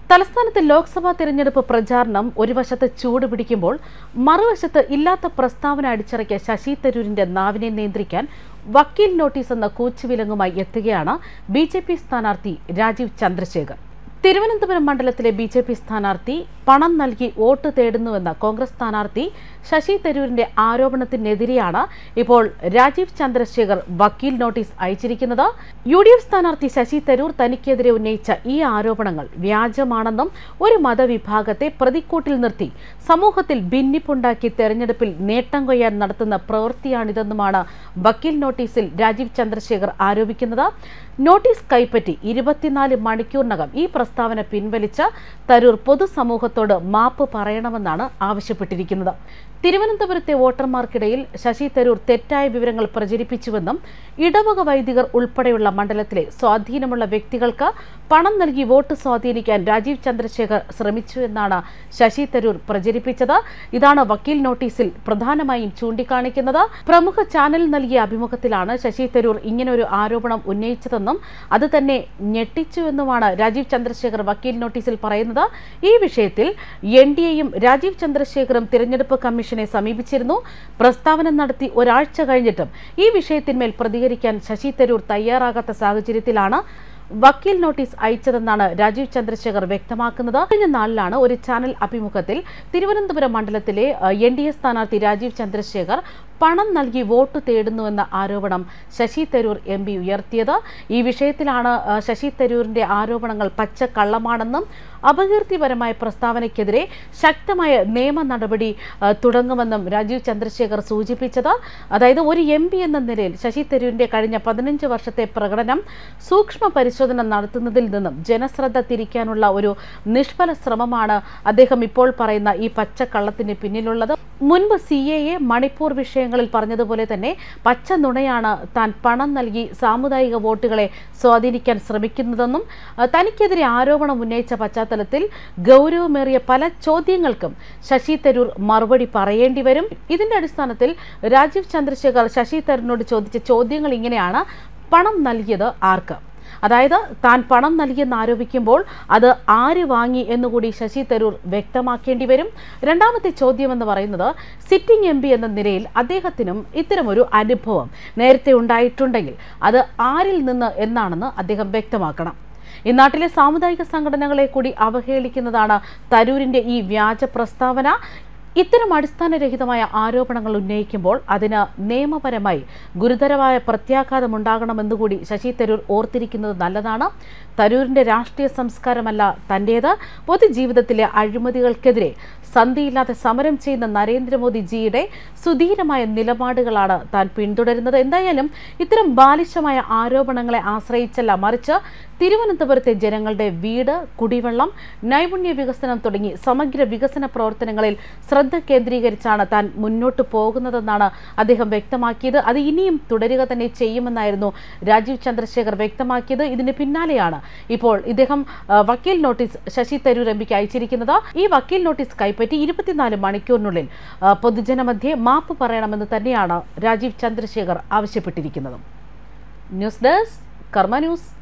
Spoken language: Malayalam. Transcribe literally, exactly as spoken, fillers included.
തലസ്ഥാനത്ത് ലോക്സഭാ തെരഞ്ഞെടുപ്പ് പ്രചാരണം ഒരു വശത്ത് ചൂടുപിടിക്കുമ്പോൾ മറുവശത്ത് ഇല്ലാത്ത പ്രസ്താവന അടിച്ചിറക്കിയ ശശി തരൂരിന്റെ നാവിനെ നിയന്ത്രിക്കാൻ വക്കീൽ നോട്ടീസ് എന്ന കൂച്ചുവിലങ്ങുമായി എത്തുകയാണ് ബി ജെ പി സ്ഥാനാർത്ഥി രാജീവ് ചന്ദ്രശേഖർ. തിരുവനന്തപുരം മണ്ഡലത്തിലെ ബി ജെ പി സ്ഥാനാർത്ഥി പണം നൽകി വോട്ട് തേടുന്നുവെന്ന കോൺഗ്രസ് സ്ഥാനാർത്ഥി ശശി തരൂരിന്റെ ആരോപണത്തിനെതിരെയാണ് ഇപ്പോൾ രാജീവ് ചന്ദ്രശേഖർ വക്കീൽ നോട്ടീസ് അയച്ചിരിക്കുന്നത്. യു ഡി എഫ് സ്ഥാനാർത്ഥി ശശി തരൂർ തനിക്കെതിരെ ഉന്നയിച്ച ഈ ആരോപണങ്ങൾ വ്യാജമാണെന്നും ഒരു മതവിഭാഗത്തെ പ്രതിക്കൂട്ടിൽ നിർത്തി സമൂഹത്തിൽ ഭിന്നിപ്പുണ്ടാക്കി തെരഞ്ഞെടുപ്പിൽ നേട്ടം കൊയ്യാൻ നടത്തുന്ന പ്രവൃത്തിയാണിതെന്നുമാണ് വക്കീൽ നോട്ടീസിൽ രാജീവ് ചന്ദ്രശേഖർ ആരോപിക്കുന്നത്. നോട്ടീസ് കൈപ്പറ്റി ഇരുപത്തിനാല് മണിക്കൂറിനകം ഈ പ്രസ്താവന പിൻവലിച്ച് തരൂർ പൊതുസമൂഹത്തോട് മാപ്പ് പറയണമെന്നാണ് ആവശ്യപ്പെട്ടിരിക്കുന്നത്. തിരുവനന്തപുരത്തെ വോട്ടർമാർക്കിടയിൽ ശശി തരൂർ തെറ്റായ വിവരങ്ങൾ പ്രചരിപ്പിച്ചുവെന്നും ഇടവക വൈദികർ ഉൾപ്പെടെയുള്ള മണ്ഡലത്തിലെ സ്വാധീനമുള്ള വ്യക്തികൾക്ക് പണം നൽകി വോട്ട് സ്വാധീനിക്കാൻ രാജീവ് ചന്ദ്രശേഖർ ശ്രമിച്ചു എന്നാണ് ശശി തരൂർ പ്രചരിപ്പിച്ചത്. ഇതാണ് വക്കീൽ നോട്ടീസിൽ പ്രധാനമായും ചൂണ്ടിക്കാണിക്കുന്നത്. പ്രമുഖ ചാനൽ നൽകിയ അഭിമുഖത്തിലാണ് ശശി തരൂർ ഇങ്ങനൊരു ആരോപണം ഉന്നയിച്ചതെന്നും അത് തന്നെ ഞെട്ടിച്ചുവെന്നുമാണ് രാജീവ് ചന്ദ്രശേഖർ വക്കീൽ നോട്ടീസിൽ പറയുന്നത്. ഈ വിഷയത്തിൽ എൻ ഡി എയും രാജീവ് ചന്ദ്രശേഖറും തിരഞ്ഞെടുപ്പ് കമ്മീഷനെ സമീപിച്ചിരുന്നു. പ്രസ്താവന നടത്തി ഒരാഴ്ച കഴിഞ്ഞിട്ടും ഈ വിഷയത്തിന്മേൽ പ്രതികരിക്കാൻ ശശി തരൂർ തയ്യാറാകാത്ത സാഹചര്യത്തിലാണ് വക്കീൽ നോട്ടീസ് അയച്ചതെന്നാണ് രാജീവ് ചന്ദ്രശേഖർ വ്യക്തമാക്കുന്നത്. കഴിഞ്ഞ നാളിലാണ് ഒരു ചാനൽ അഭിമുഖത്തിൽ തിരുവനന്തപുരം മണ്ഡലത്തിലെ എൻ ഡി എ സ്ഥാനാർത്ഥി രാജീവ് ചന്ദ്രശേഖർ പണം നൽകി വോട്ട് തേടുന്നുവെന്ന ആരോപണം ശശി തരൂർ എം പി ഉയർത്തിയത്. ഈ വിഷയത്തിലാണ് ശശി തരൂരിന്റെ ആരോപണങ്ങൾ പച്ചക്കള്ളമാണെന്നും അപകീർത്തിപരമായ പ്രസ്താവനയ്ക്കെതിരെ ശക്തമായ നിയമ നടപടി തുടങ്ങുമെന്നും രാജീവ് ചന്ദ്രശേഖർ സൂചിപ്പിച്ചത്. അതായത് ഒരു എം പി എന്ന നിലയിൽ ശശി തരൂരിന്റെ കഴിഞ്ഞ പതിനഞ്ച് വർഷത്തെ പ്രകടനം സൂക്ഷ്മ പരിശോധന നടത്തുന്നതിൽ നിന്നും ജനശ്രദ്ധ തിരിക്കാനുള്ള ഒരു നിഷ്ഫല ശ്രമമാണ് അദ്ദേഹം ഇപ്പോൾ പറയുന്ന ഈ പച്ചക്കള്ളത്തിന് പിന്നിലുള്ളത്. മുൻപ് സി എ എ മണിപ്പൂർ വിഷയങ്ങളിൽ പറഞ്ഞതുപോലെ തന്നെ പച്ച നുണയാണ് താൻ പണം നൽകി സാമുദായിക വോട്ടുകളെ സ്വാധീനിക്കാൻ ശ്രമിക്കുന്നതെന്നും തനിക്കെതിരെ ആരോപണം ഉന്നയിച്ച പശ്ചാത്തലത്തിൽ ഗൗരവമേറിയ പല ചോദ്യങ്ങൾക്കും ശശി തരൂർ മറുപടി പറയേണ്ടി വരും. ഇതിന്റെ അടിസ്ഥാനത്തിൽ രാജീവ് ചന്ദ്രശേഖർ ശശി തരൂരിനോട് ചോദിച്ച ചോദ്യങ്ങൾ ഇങ്ങനെയാണ്: പണം നൽകിയത് ആർക്ക്? അതായത് താൻ പണം നൽകിയെന്ന് ആരോപിക്കുമ്പോൾ അത് ആര് വാങ്ങി എന്നുകൂടി ശശി തരൂർ വ്യക്തമാക്കേണ്ടി വരും. രണ്ടാമത്തെ ചോദ്യം എന്ന് പറയുന്നത്, സിറ്റിംഗ് എം പി എന്ന നിലയിൽ അദ്ദേഹത്തിനും ഇത്തരമൊരു അനുഭവം നേരത്തെ ഉണ്ടായിട്ടുണ്ടെങ്കിൽ അത് ആരിൽ നിന്ന് എന്നാണെന്ന് അദ്ദേഹം വ്യക്തമാക്കണം. ഈ നാട്ടിലെ സാമുദായിക സംഘടനകളെ കൂടി അവഹേളിക്കുന്നതാണ് തരൂരിന്റെ ഈ വ്യാജ പ്രസ്താവന. ഇത്തരം അടിസ്ഥാനരഹിതമായ ആരോപണങ്ങൾ ഉന്നയിക്കുമ്പോൾ അതിന് നിയമപരമായി ഗുരുതരമായ പ്രത്യാഘാതമുണ്ടാകണമെന്നുകൂടി ശശി തരൂർ ഓർത്തിരിക്കുന്നത് നല്ലതാണ്. തരൂരിന്റെ രാഷ്ട്രീയ സംസ്കാരമല്ല തന്റേത്. പൊതുജീവിതത്തിലെ അഴിമതികൾക്കെതിരെ സന്ധിയില്ലാതെ സമരം ചെയ്യുന്ന നരേന്ദ്രമോദിജിയുടെ സുധീരമായ നിലപാടുകളാണ് താൻ പിന്തുടരുന്നത്. എന്തായാലും ഇത്തരം ബാലിശമായ ആരോപണങ്ങളെ ആശ്രയിച്ചല്ല, മറിച്ച് തിരുവനന്തപുരത്തെ ജനങ്ങളുടെ വീട്, കുടിവെള്ളം, നൈപുണ്യ വികസനം തുടങ്ങി സമഗ്ര വികസന പ്രവർത്തനങ്ങളിൽ ശ്രദ്ധ കേന്ദ്രീകരിച്ചാണ് താൻ മുന്നോട്ട് പോകുന്നതെന്നാണ് അദ്ദേഹം വ്യക്തമാക്കിയത്. അത് ഇനിയും തുടരുക തന്നെ ചെയ്യുമെന്നായിരുന്നു രാജീവ് ചന്ദ്രശേഖർ വ്യക്തമാക്കിയത്. ഇതിന് പിന്നാലെയാണ് ഇപ്പോൾ ഇദ്ദേഹം വക്കീൽ നോട്ടീസ് ശശി തരൂർ എം പിക്ക് അയച്ചിരിക്കുന്നത്. ഈ വക്കീൽ നോട്ടീസ് കൈപ്പറ്റി ഇരുപത്തിനാല് മണിക്കൂറിനുള്ളിൽ പൊതുജനമധ്യേ മാപ്പ് പറയണമെന്ന് തന്നെയാണ് രാജീവ് ചന്ദ്രശേഖർ ആവശ്യപ്പെട്ടിരിക്കുന്നത്. News desk Karma news.